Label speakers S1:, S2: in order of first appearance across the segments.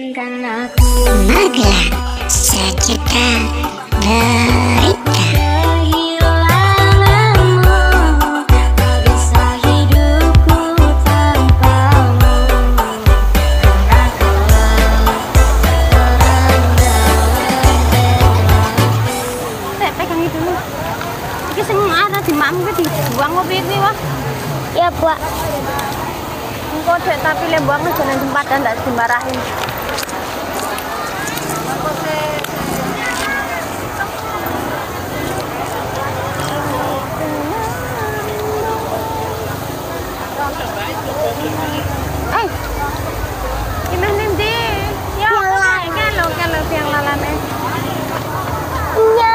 S1: Izinkan aku Magelang sejuta berita. Kehilanganmu tak bisa hidupku tanpamu. Karena kau
S2: Saya pegang itu dulu. Iki sing ana di makmu ki dibuang opo iki wah?
S1: Ya buat
S2: Engko dek tapi le buang aja nang tempat dan ndak dimarahin. Gimana nanti? Ya, kalau yang lalane.
S1: iya.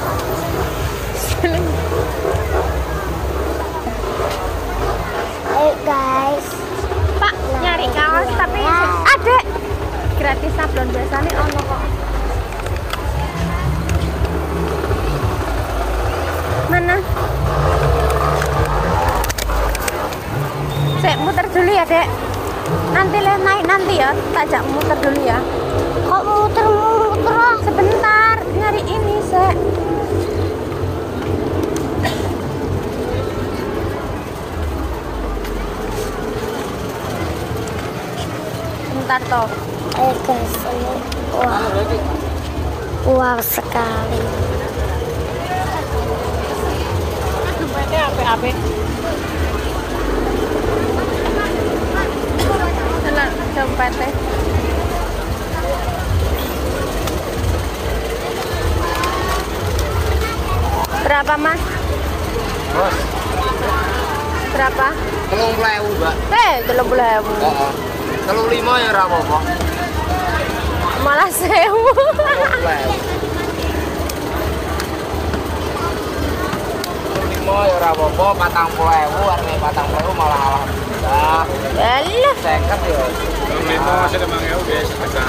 S1: Ayo guys.
S2: Pak, nyari kaos tapi adek gratis sablon biasanya ono kok. Mana? Saya muter dulu ya, Dek. Nanti naik nanti ya, tak ajak muter dulu ya.
S1: Kok muter-muter ah?
S2: Sebentar, nyari ini, Sek. Bentar toh.
S1: Ayo guys, ini wah sekali.
S2: Dompetnya apik-apik. Nah, dompetnya. Berapa, Mas?
S3: Bos,
S2: Berapa?
S3: 30.000, Mbak.
S2: 30.000.
S3: Heeh. 35 ya ora apa-apa.
S2: Malah 1.000.
S3: 30.000. 35 ya ora apa-apa, 40.000 arep 40.000 malah alhamdulillah.
S2: Alah,
S3: 50 ya.
S4: 5 sudah mangeu biasa sedekah.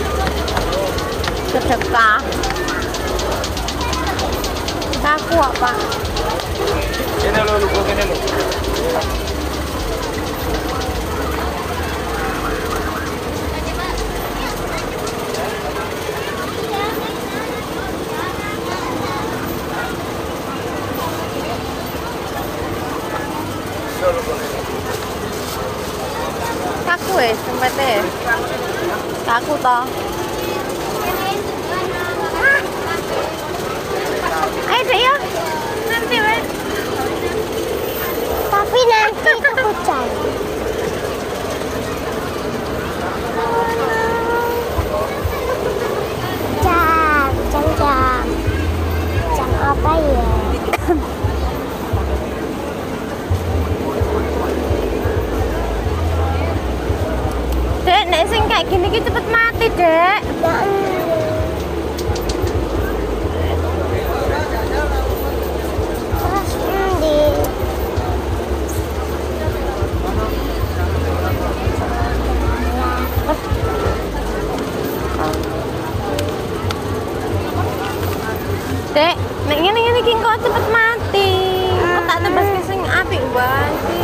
S2: sedekah. Aku apa?
S3: Sini lu kene lu.
S2: Aku dompetnya. Aku toh. Ayo deh ya. Nanti wes.
S1: Tapi nanti aku cari. Jam apa ya?
S2: Dek, nek sing kayak gini ki cepet mati, Dek.
S1: Terus endi?
S2: Dek, nek ngene-ngene ki kok cepet mati. Kok tak tebas ke sing apik wae sih.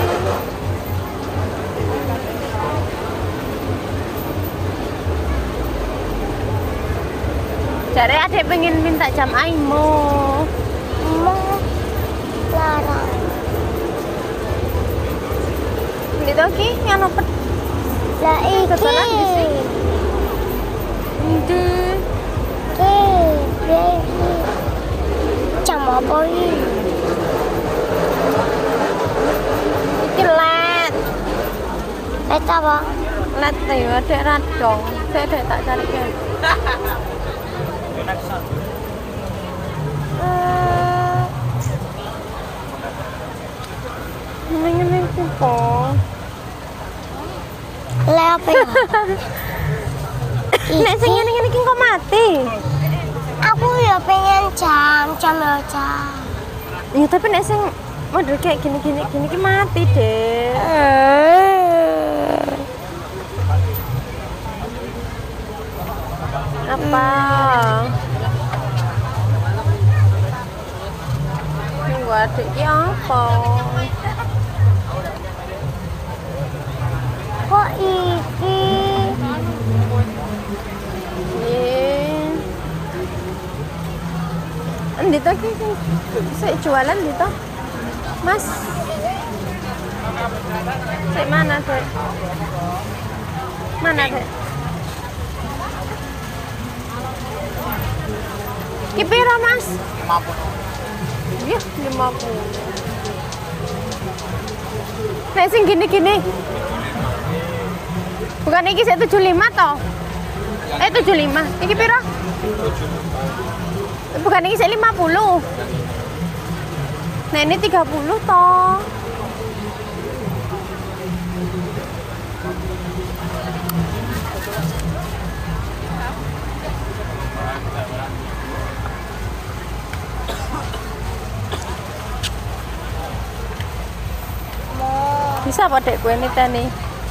S2: Jare adek pengen minta jam Aimo.
S1: Mau larang.
S2: Gitu ki ngono pet.
S1: Lah
S2: Kebetulan di
S1: iki.
S2: sini. Ndi.
S1: Iki. Jam apa ini?
S2: Iki LED.
S1: LED apa?
S2: LED ya adek radong. Saya adek tak cari ke. Ngene-ngene iki kok.
S1: LED apa ya?
S2: Nek sing ngene-ngene iki kok mati.
S1: Aku ya pengen jam ya jam.
S2: Ya tapi nek sing model kayak gini ki mati, Dek. Apa? Minggu adik ki apa?
S1: Kok iki?
S2: Dito iki. Sik jualan dito. Mas. Sik mana, Dek? Mana, Dek? Ki piro, Mas?
S3: 50.
S2: Iya, 50. Nek sing gini-gini. Bukan iki sik 75 toh? 75. Iki piro? 75. Bukan iki sik 50. Nah, ini 30 toh. Bisa apa dek kue nitani?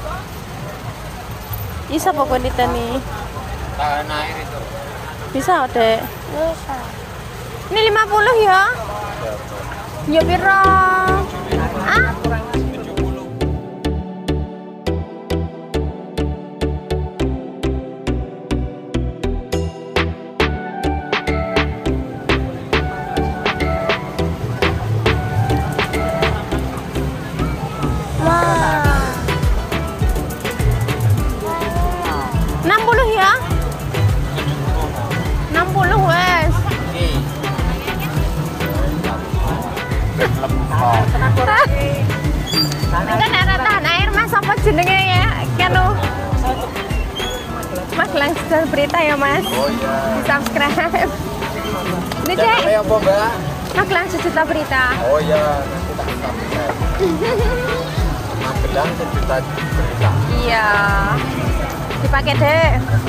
S2: Bisa apa kue nitani?
S3: Tahan air itu.
S2: Bisa dek.
S1: Bisa.
S2: Ini 50 ya? Ya piro? Ah?
S1: Wah.
S2: 60 ya? 60 wes. Kan ada tahan air mas apa jenenge ya? Kanu Mas langsung berita ya mas.
S3: Oh iya.
S2: Di subscribe. Ini
S3: Dan
S2: cek.
S3: apa yang Mbak?
S2: Mas langsung juta berita.
S3: Oh iya, nanti tak subscribe. Magelang sejuta berita.
S2: Iya. Dipakai deh.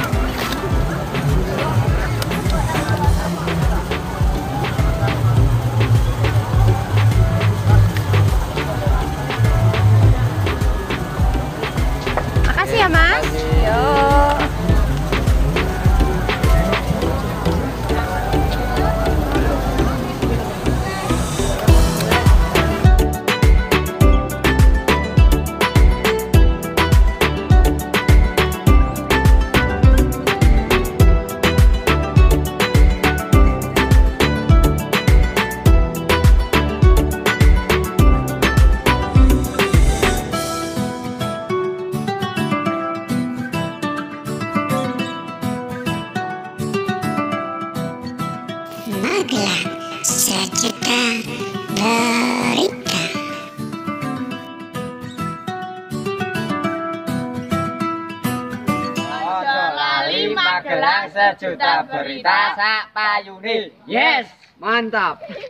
S2: Makasih ya mas.
S3: Makasih.
S2: Yuk.
S1: Magelang sejuta berita.
S3: Ojo lali Magelang sejuta berita sak payune. Yes, mantap.